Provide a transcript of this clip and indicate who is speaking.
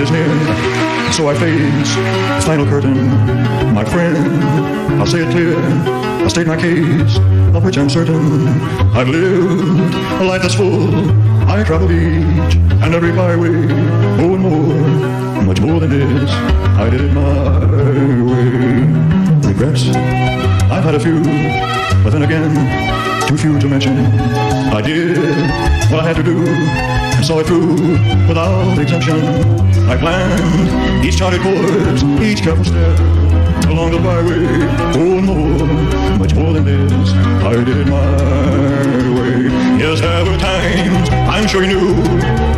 Speaker 1: is near, so I face the final curtain. My friend, I'll say it clear, I'll state my case, of which I'm certain. I've lived a life that's full. I traveled each and every byway, oh and more, much more than this. I did it my way. Regrets, I've had a few, but then again, too few to mention. I did what I had to do and saw it through without exemption. I planned each charted course, each careful step along the byway, oh and more, much more than this. I did it my way. Yes, there were times I'm sure you knew